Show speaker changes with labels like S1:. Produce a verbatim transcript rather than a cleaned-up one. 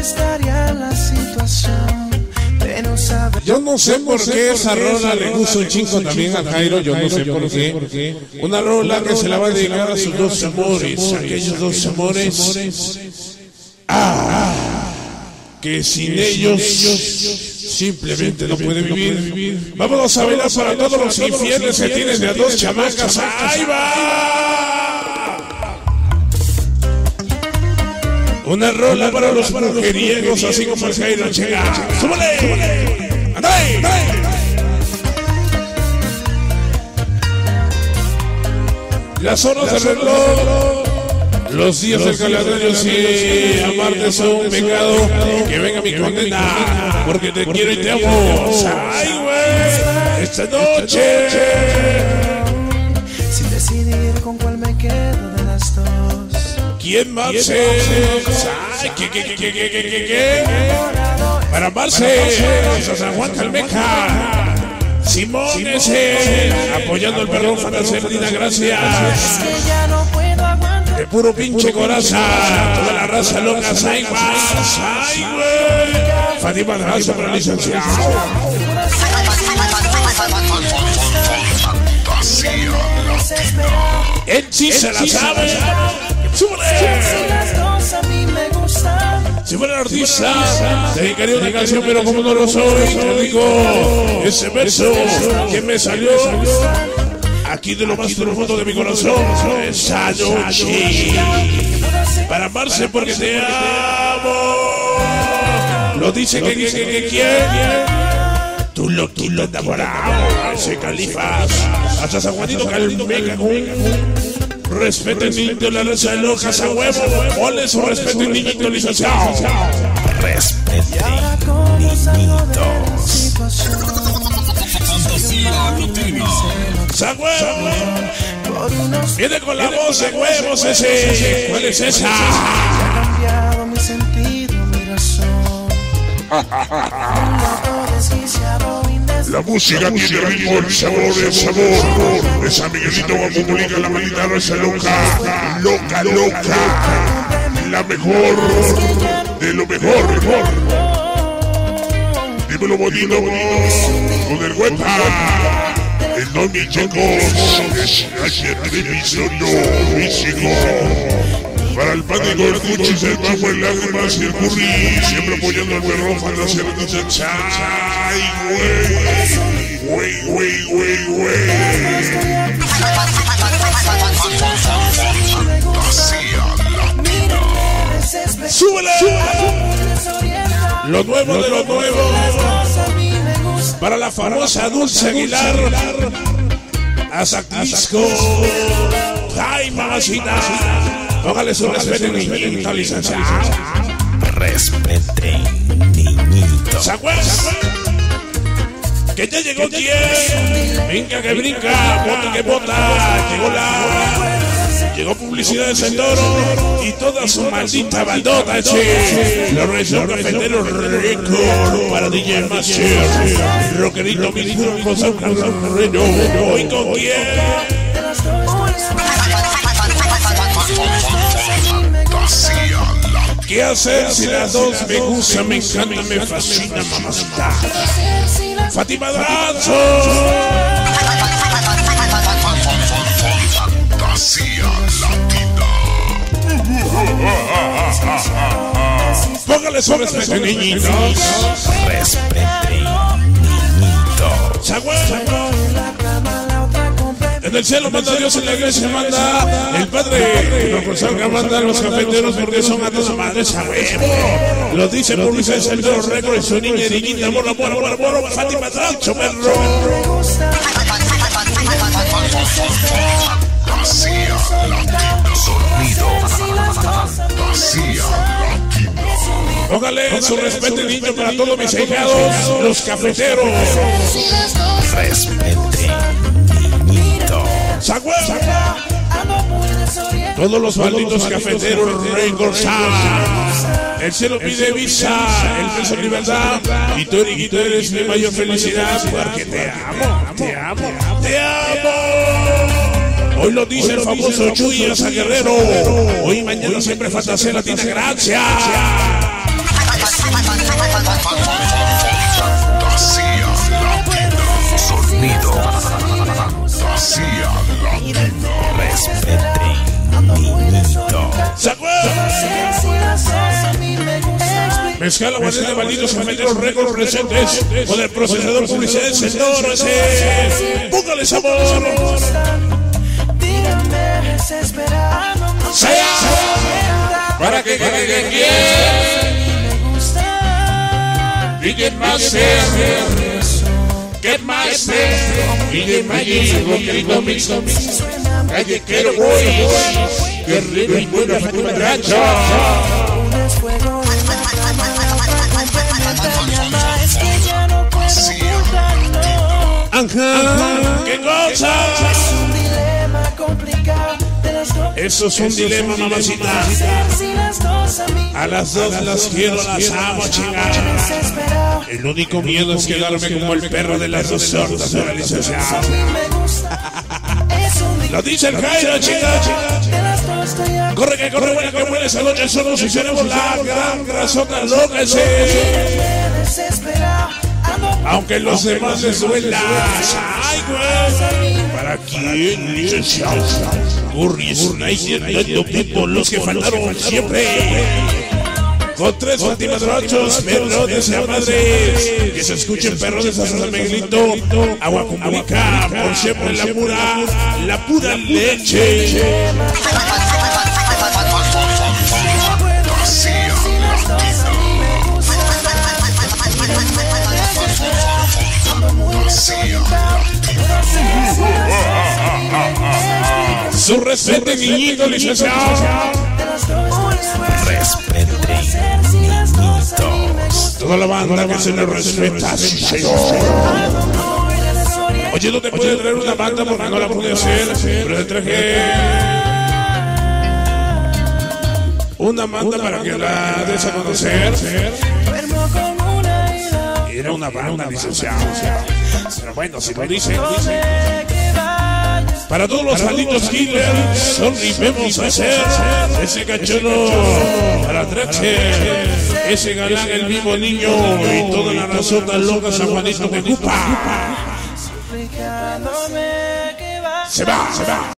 S1: estaría la situación de no saber.
S2: Yo no sé por qué esa rola le gusta un chingo también a Jairo, yo no sé por qué. Una rola que se la va a dedicar a sus dos amores, aquellos dos amores. Ah, que sin ellos simplemente no puede vivir. Vámonos a bailar para todos los infieles que tienen de a dos chamacas. ¡Ahí va! Una rola para los mujeriegos, así como el Jairo llega. ¡Súbale! ¡Andale! Las horas de reloj, los días del calendario, si amarte es un pecado, que venga mi condena, porque te quiero y te amo. ¡Ay, güey! Esta noche,
S1: sin decidir con cuál me quedo de las dos.
S2: ¿quién más es? ¡Ay, qué, qué, qué, qué, qué, qué, qué! Para amarse, San Juan Calmeja. Simón ese, apoyando al perrón Fantaserdina, gracias. De puro pinche coraza, toda la raza loca, ay, ay, güey. Fátima Raza para el licenciado. Él sí se la sabe. ¡Súbele! Si fuera artista, te dedicaría una canción, pero como no lo soy, te digo ese verso que me salió aquí de lo más profundo de mi corazón. Esa noche, para amarse porque te amo. Lo dice que que que que quiere. Tú lo tú lo enamorado. Ese Califas, hasta San Juanito Calmeca. Respeten niñito, la raza loca, a huevo. Ole su respeto y niñito, licenciado.
S3: Respeten niñitos.
S2: ¡Sa huevo! Viene con la voz de huevos ese. ¿Cuál es esa?
S1: Ha cambiado mi sentido, mi razón.
S4: La música tiene ritmo, el sabor, el sabor de San Miguelito va a publicar la maldita raza loca, loca, loca, la mejor de lo mejor, mejor. Dímelo bonito, con el huepa, el don mi chicos, es la televisión, no, físico. Para el pánico, el cuchis, el bajo, el lágrimas y el curry, siempre apoyando al perro Fantaserdina. ¡Chay, güey! ¡Güey, güey, güey, güey!
S2: ¡Súbele! Lo nuevo de lo nuevo. Para la famosa Dulce Aguilar. Azaclisco. ¡Ay, mamacita! Póngale su respeto, niñito, licenciado.
S3: Respeten niñitos.
S2: ¿Se acuerdan? Que ya llegó quien. Venga que brinca, bota que bota. Llegó la. Llegó publicidad de Sendoro y toda su maldita bandota, che. Los reyes cafeteros récord para D J Master. Rockerito, mi grupo, San Carlos Reno. Hoy con quién. ¿Qué hacer si las dos me gustan, me encantan, me fascina, mamacita? Fátima Drazo.
S4: Fantasía latina.
S2: Póngale su respeto, niñitos.
S3: Respeten niñitos.
S2: En el cielo manda Dios, en la iglesia manda el Padre. No por salga manda a los cafeteros porque son a todas madres a huevo. Lo dice publicidad de Sendoro récord, su niña niñita, amor, amor, amor, amor, Fátima Drazo, perro.
S4: Fantasía latina. Sonido. Fantasía latina.
S2: Póngale su respeto, niño, para todos mis hijados, los cafeteros.
S3: Respeten niñitos.
S2: Todos los malditos cafeteros reengorzados. El cielo pide visa, el peso libertad. Y tú, Eriquito, eres mi mayor felicidad. Porque te amo, te amo, te amo. Hoy lo dice el famoso Chuyas a Guerrero. Hoy y mañana siempre Fantasía Latina, gracias.
S3: Fantasía Latina. Sonido Fantasía Latina. Respeten, niñito.
S2: ¿Se acuerdan? Mezcala guardián de malditos Camelleros Récords presentes con el procesador publicidad señor ese. Póngale sabor. Sea para que que que que D J Master, Get Master, D J Magic, querido mix, callejero voy, guerrero y buena Fatima Rancha. Ajá, qué cosa. Eso es un dilema, mamacita. A las dos las quiero, las amo, chingada. El único miedo es quedarme como el perro de las dos sordas de la licenciada. Lo dice el Jairo, chingada. Corre que corre, buena que buena esa noche. Somos y seremos la gran grasota loca ese. Aunque los demás les duela. Ay, güey. ¿Para quién, licenciado? Curry, Snyder, Dodo, los que faltaron siempre. Con tres fantimadrochos, perrones y madres. Que se escuchen perrones hasta San Miguelito. Agua comunica, por siempre la pura, la pura leche. Su respeto, niñito, licenciado.
S3: Respeten, niñitos.
S2: Toda la banda que se le respeta, sí, señor. Oye, no te puede traer una banda porque no la pude hacer, pero te traje una banda para que la des a conocer. Era una banda, licenciado. Pero bueno, si lo dicen, dicen. Para todos los malditos killers, sonripemos a hacer ese cachorro para Traxxer, ese galán, el vivo niño y toda la razota loca San Juanito de Cupa. Se va, se va.